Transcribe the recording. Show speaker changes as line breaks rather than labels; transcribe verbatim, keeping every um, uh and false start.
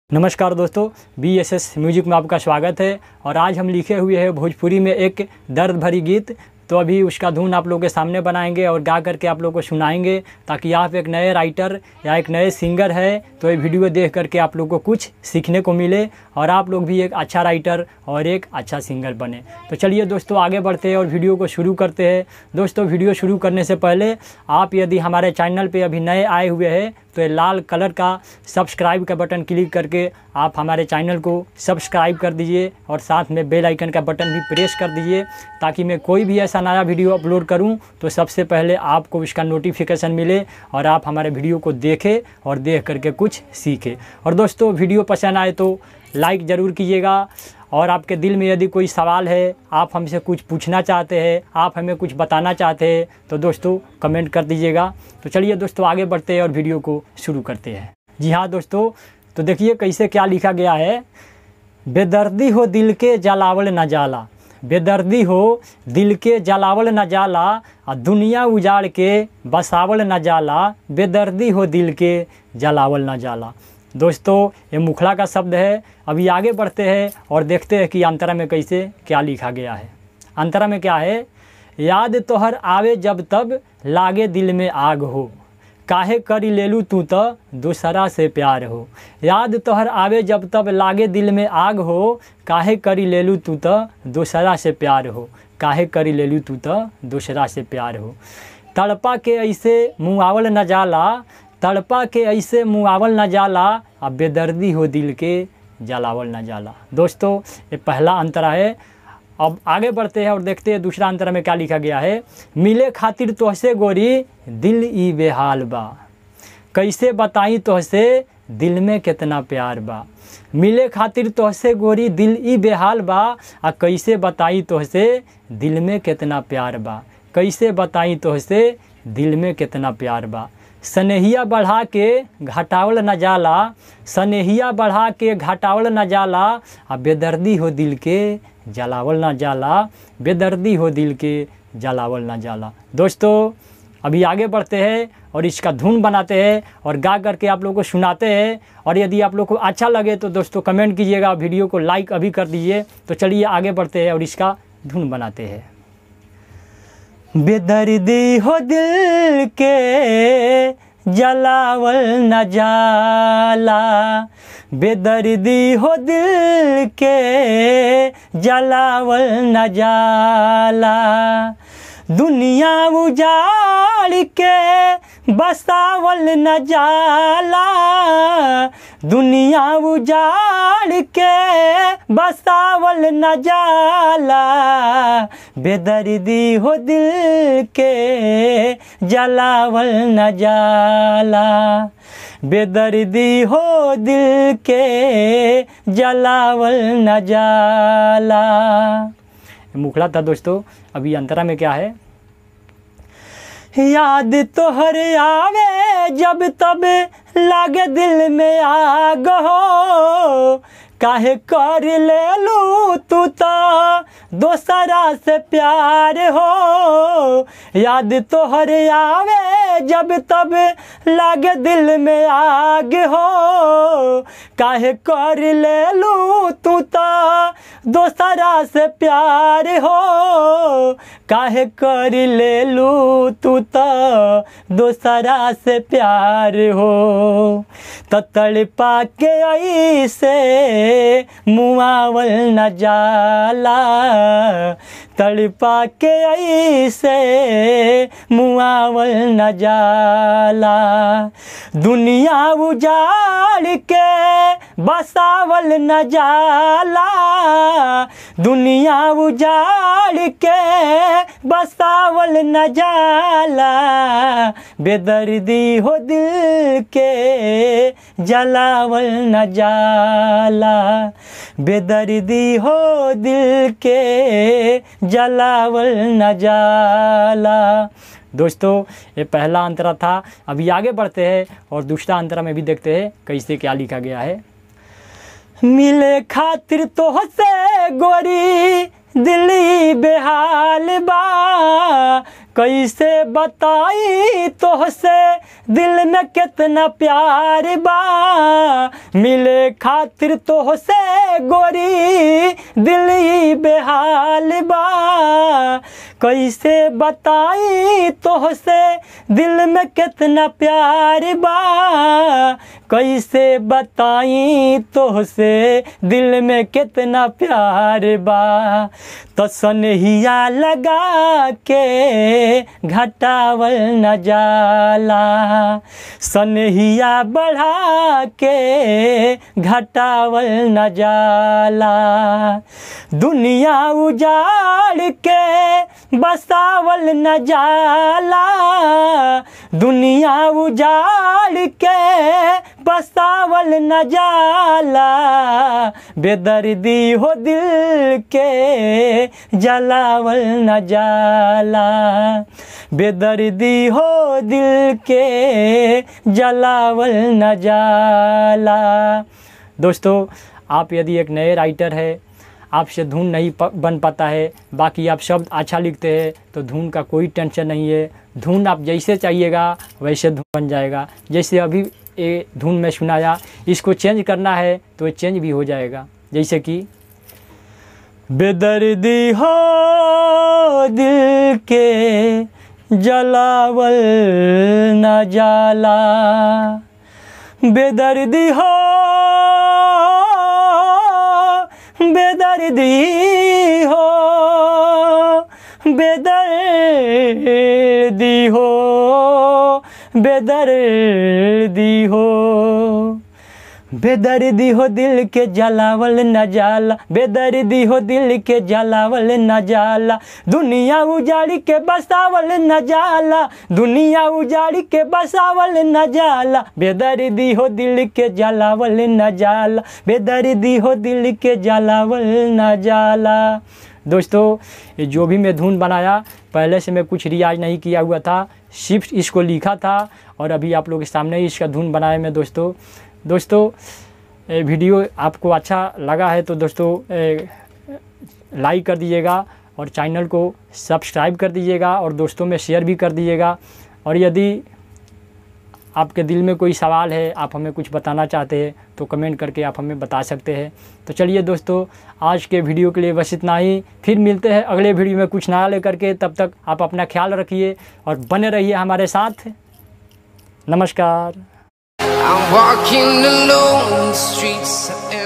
नमस्कार दोस्तों, B S S music में आपका स्वागत है। और आज हम लिखे हुए हैं भोजपुरी में एक दर्द भरी गीत। तो अभी उसका धुन आप लोगों के सामने बनाएंगे और गा करके आप लोगों को सुनाएंगे, ताकि आप एक नए राइटर या एक नए सिंगर है तो ये वीडियो देख करके आप लोगों को कुछ सीखने को मिले और आप लोग भी एक अच्छा राइटर और एक अच्छा सिंगर बने। तो चलिए दोस्तों, आगे बढ़ते हैं और वीडियो को शुरू करते हैं। दोस्तों, वीडियो शुरू करने से पहले आप यदि हमारे चैनल पे अभी नए आए हुए हैं तो ये लाल कलर का सब्सक्राइब का बटन क्लिक करके आप हमारे चैनल को सब्सक्राइब कर दीजिए और साथ में बेल आइकन का बटन भी प्रेस कर दीजिए, ताकि मैं कोई भी ऐसा नया वीडियो अपलोड करूं तो सबसे पहले आपको इसका नोटिफिकेशन मिले और आप हमारे वीडियो को देखें और देख करके कुछ सीखें। और दोस्तों, वीडियो पसंद आए तो लाइक ज़रूर कीजिएगा। और आपके दिल में यदि कोई सवाल है, आप हमसे कुछ पूछना चाहते हैं, आप हमें कुछ बताना चाहते हैं तो दोस्तों कमेंट कर दीजिएगा। तो चलिए दोस्तों, आगे बढ़ते हैं और वीडियो को शुरू करते हैं। जी हाँ दोस्तों, तो देखिए कैसे क्या लिखा गया है। बेदर्दी हो दिल के जलावल न जाला, बेदर्दी हो दिल के जलावल न जाला, और दुनिया उजाड़ के बसावल न जाला, बेदर्दी हो दिल के जलावल न जाला। दोस्तों, ये मुखड़ा का शब्द है। अभी आगे बढ़ते हैं और देखते हैं कि अंतरा में कैसे क्या लिखा गया है। अंतरा में क्या है। याद तोहर आवे जब तब लागे दिल में आग हो, काहे करी लेलू तू तो दूसरा से प्यार हो। याद तोहर आवे जब तब लागे दिल में आग हो, काहे करी लेलू तू तो दूसरा से प्यार हो, काहे करी लेलू तू तो दूसरा से प्यार हो। तड़पा के ऐसे मुआवल न जाला, तड़पा के ऐसे मुआवल न जाला, अब बेदर्दी हो दिल के जलावल न जाला। दोस्तों, ये पहला अंतरा है। अब आगे बढ़ते हैं और देखते हैं दूसरा अंतरा में क्या लिखा गया है। मिले खातिर तोहसे गोरी दिल ई बेहाल बा, कैसे बताई तोहसे दिल में कितना प्यार बा। मिले खातिर तोहसे गोरी दिल ई बेहाल बा, आ कैसे बताई तोहसे दिल में कितना प्यार बा, कैसे बताई तोहसे दिल में कितना प्यार बा। सनेहिया बढ़ा के घटावल न जाला, सनेहिया बढ़ा के घटावल न जाला, आ बेदर्दी हो दिल के जलावल न जाला, बेदर्दी हो दिल के जलावल न जाला। दोस्तों, अभी आगे बढ़ते हैं और इसका धुन बनाते हैं और गा करके आप लोगों को सुनाते हैं। और यदि आप लोग को अच्छा लगे तो दोस्तों कमेंट कीजिएगा, वीडियो को लाइक अभी कर दीजिए। तो चलिए आगे बढ़ते हैं और इसका धुन बनाते हैं। बेदर्दी हो दिल के जलावल न जाला, बेदर्दी हो दिल के जलावल न जाला, दुनिया उजाड़ के बसावल न जाला, दुनिया उजाड़ के बसावल न जाला, बेदर्दी हो दिल के जलावल न जाला, बेदर्दी हो दिल के जलावल न जाला। मुखड़ा था दोस्तों। अभी अंतरा में क्या है। याद तोहर आवे जब तब लागे दिल में आग हो, काहे कर लेलू तू तो दोसरा से प्यार हो। याद तोहर आवे जब तब लागे दिल में आग हो, काहे कर लेलू तू तो दोसरा से प्यार हो, काहे कर लेलू तू तो दोसरा से प्यार हो। तो तड़पा के ऐसे मुआवल न जाला, तड़पा के ऐसे मुआवल न जाला, दुनिया उजाड़ के बसावल न जाला, दुनिया उजाड़ के बसावल न जाला, बेदर्दी हो दिल के जलावल न जाला, बेदर्दी हो दिल के जलावल न जाला। दोस्तों, ये पहला अंतरा था। अभी आगे बढ़ते हैं और दूसरा अंतरा में भी देखते हैं कैसे क्या लिखा गया है। मिले खातिर तोहसे गोरी दिली बेहाल बा, कैसे बताई तोहसे दिल में कितना प्यार बा, मिले खातिर तोहसे गोरी दिल ही बेहाल बा। कैसे बताई तोहसे दिल में कितना प्यार बा, कैसे बताई तोहसे दिल में कितना प्यार बा। तो सनहिया लगा के घटावल न जाला, सनहिया बढ़ा के घटावल न जाला। दुनिया उजाड़ के बसावल न जाला, दुनिया उजाड़ के बसावल न जाला। बेदर्दी हो दिल के जलावल न जाला, बेदर्दी हो दिल के जलावल न जाला। दोस्तों, आप यदि एक नए राइटर है, आपसे धुन नहीं बन पाता है, बाकी आप शब्द अच्छा लिखते हैं तो धुन का कोई टेंशन नहीं है। धुन आप जैसे चाहिएगा वैसे धुन बन जाएगा। जैसे अभी ये धुन में सुनाया, इसको चेंज करना है तो ये चेंज भी हो जाएगा। जैसे कि बेदर्दी हो दिल के जलावल न जाला, बेदर्दी हो बेदर्दी हो बेदर्दी हो बेदर्दी हो बेदर्दी हो दिल के जलावल न जाला, बेदर्दी हो दिल के जलावल न जाला। दुनिया उजाड़ी के बसावल न जाला, दुनिया उजाड़ी के बसावल न जाला। बेदर्दी हो दिल के जलावल न जाला, बेदर्दी हो दिल के जलावल न जाला। दोस्तों, ये जो भी मैं धुन बनाया, पहले से मैं कुछ रियाज नहीं किया हुआ था, सिर्फ इसको लिखा था और अभी आप लोगों के सामने ही इसका धुन बनाया मैं। दोस्तों दोस्तों ये वीडियो आपको अच्छा लगा है तो दोस्तों लाइक कर दीजिएगा और चैनल को सब्सक्राइब कर दीजिएगा और दोस्तों में शेयर भी कर दीजिएगा। और यदि आपके दिल में कोई सवाल है, आप हमें कुछ बताना चाहते हैं तो कमेंट करके आप हमें बता सकते हैं। तो चलिए दोस्तों, आज के वीडियो के लिए बस इतना ही। फिर मिलते हैं अगले वीडियो में कुछ नया लेकर के। तब तक आप अपना ख्याल रखिए और बने रहिए हमारे साथ। नमस्कार।
I'm walking alone, the streets are